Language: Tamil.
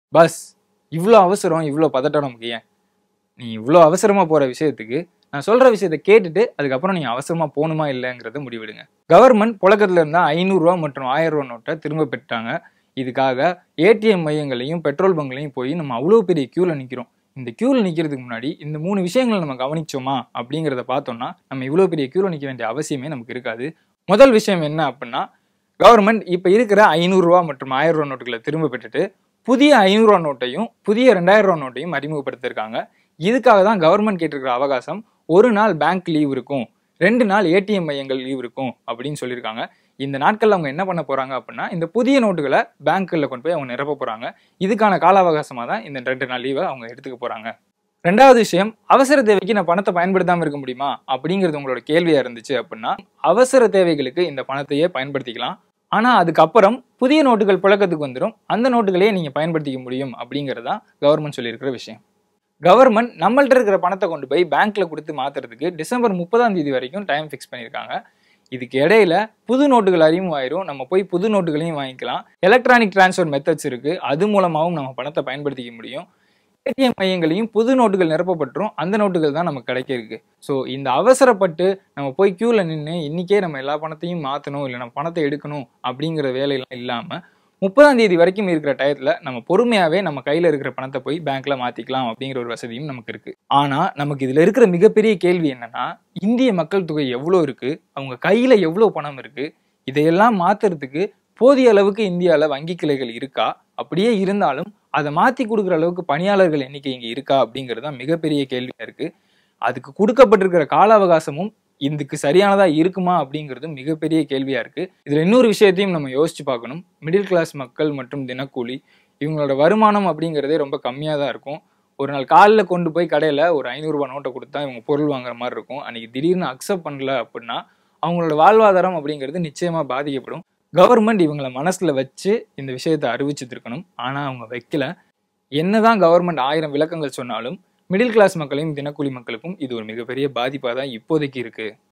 பஸ் இவ்வளோ அவசரம், இவ்வளோ பதட்டம் நமக்கு ஏன்? நீ இவ்வளோ அவசரமா போற விஷயத்துக்கு நான் சொல்ற விஷயத்த கேட்டுட்டு அதுக்கப்புறம் நீங்க அவசரமா போகணுமா இல்லைங்கிறத முடிவெடுங்க. கவர்மெண்ட் புழக்கத்துல இருந்தா 500 ரூபா மற்றும் 1000 ரூபா நோட்டை திரும்ப பெற்றாங்க. இதுக்காக ஏடிஎம் மையங்களையும் பெட்ரோல் பங்க்லையும் போய் நம்ம அவ்வளோ பெரிய கியூல நிக்கிறோம். இந்த கியூல நிக்கிறதுக்கு முன்னாடி இந்த 3 விஷயங்களை நம்ம கவனிச்சோமா அப்படிங்கிறத பார்த்தோம்னா நம்ம இவ்வளோ பெரிய கியூல நிக்க வேண்டிய அவசியமே நமக்கு இருக்காது. முதல் விஷயம் என்ன அப்படின்னா, கவர்மெண்ட் இப்ப இருக்கிற 500 ரூபா மற்றும் 1000 ரூபா நோட்டுகளை திரும்ப பெற்றுட்டு புதிய 500 ரூபா நோட்டையும் புதிய 2000 ரூபா நோட்டையும் அறிமுகப்படுத்திருக்காங்க. இதுக்காக தான் கவர்மெண்ட் கேட்டிருக்கிற அவகாசம், ஒரு நாள் பேங்க் லீவ் இருக்கும், 2 நாள் ஏடிஎம் மையங்கள் லீவ் இருக்கும் அப்படின்னு சொல்லியிருக்காங்க. இந்த நாட்கள்ல அவங்க என்ன பண்ண போறாங்க அப்படின்னா, இந்த புதிய நோட்டுகளை பேங்க்ல கொண்டு போய் அவங்க நிரப்ப போறாங்க. இதுக்கான கால அவகாசமா தான் இந்த 2 நாள் லீவை அவங்க எடுத்துக்க போறாங்க. ரெண்டாவது விஷயம், அவசர தேவைக்கு நான் பணத்தை பயன்படுத்தாம இருக்க முடியுமா அப்படிங்கிறது உங்களோட கேள்வியா இருந்துச்சு அப்படின்னா, அவசர தேவைகளுக்கு இந்த பணத்தையே பயன்படுத்திக்கலாம். ஆனா அதுக்கப்புறம் புதிய நோட்டுகள் புழக்கத்துக்கு வந்துடும், அந்த நோட்டுகளையே நீங்க பயன்படுத்திக்க முடியும் அப்படிங்கிறதா கவர்மெண்ட் சொல்லியிருக்கிற விஷயம். கவர்மெண்ட் நம்மள்ட்ட இருக்கிற பணத்தை கொண்டு போய் பேங்க்ல கொடுத்து மாத்துறதுக்கு டிசம்பர் 30ஆம் தேதி வரைக்கும் டைம் ஃபிக்ஸ் பண்ணியிருக்காங்க. இதுக்கு இடையில புது நோட்டுகள் அறிமுகமாயிரும், நம்ம போய் புது நோட்டுகளையும் வாங்கிக்கலாம். எலக்ட்ரானிக் டிரான்ஸ்ஃபர் மெத்தட்ஸ் இருக்கு, அது மூலமாகவும் நம்ம பணத்தை பயன்படுத்திக்க முடியும். ஏடிஎம் மையங்களையும் புது நோட்டுகள் நிரப்பப்பட்டுரும், அந்த நோட்டுகள் தான் நமக்கு கிடைக்க இருக்கு. ஸோ இந்த அவசரப்பட்டு நம்ம போய் கியூல நின்று இன்னைக்கே நம்ம எல்லா பணத்தையும் மாற்றணும், இல்லை நம்ம பணத்தை எடுக்கணும் அப்படிங்கிற வேலையெல்லாம் இல்லாமல் 30ஆம் தேதி வரைக்கும் இருக்கிற டயத்துல நம்ம பொறுமையாவே நம்ம கையில இருக்கிற பணத்தை போய் பேங்க்ல மாத்திக்கலாம் அப்படிங்கிற ஒரு வசதியும் நமக்கு இருக்கு. ஆனா நமக்கு இதுல இருக்கிற மிகப்பெரிய கேள்வி என்னன்னா, இந்திய மக்கள் தொகை எவ்வளவு இருக்கு, அவங்க கையில எவ்வளவு பணம் இருக்கு, இதையெல்லாம் மாத்துறதுக்கு போதிய அளவுக்கு இந்தியால வங்கி கிளைகள் இருக்கா, அப்படியே இருந்தாலும் அதை மாத்தி கொடுக்குற அளவுக்கு பணியாளர்கள் எண்ணிக்கை இங்க இருக்கா அப்படிங்கிறது தான் மிகப்பெரிய கேள்வியா இருக்கு. அதுக்கு கொடுக்கப்பட்டிருக்கிற கால அவகாசமும் இதுக்கு சரியானதா இருக்குமா அப்படிங்கிறது மிகப்பெரிய கேள்வியா இருக்கு. இதுல இன்னொரு விஷயத்தையும் நம்ம யோசிச்சு பார்க்கணும். மிடில் கிளாஸ் மக்கள் மற்றும் தினக்கூலி இவங்களோட வருமானம் அப்படிங்கிறதே ரொம்ப கம்மியா தான் இருக்கும். ஒரு நாள் காலைல கொண்டு போய் கடையில ஒரு 500 ரூபாய் நோட்டை கொடுத்தா இவங்க பொருள் வாங்குற மாதிரி இருக்கும். அன்னைக்கு திடீர்னு அக்செப்ட் பண்ணல அப்படின்னா அவங்களோட வாழ்வாதாரம் அப்படிங்கிறது நிச்சயமா பாதிக்கப்படும். கவர்மெண்ட் இவங்களை மனசுல வச்சு இந்த விஷயத்தை அறிவிச்சிருக்கணும், ஆனா அவங்க வைக்கல. என்னதான் கவர்மெண்ட் 1000 விளக்கங்கள் சொன்னாலும் மிடில் கிளாஸ் மக்களையும் தினக்கூலி மக்களுக்கும் இது ஒரு மிகப்பெரிய பாதிப்பாக தான் இப்போதைக்கு இருக்கு.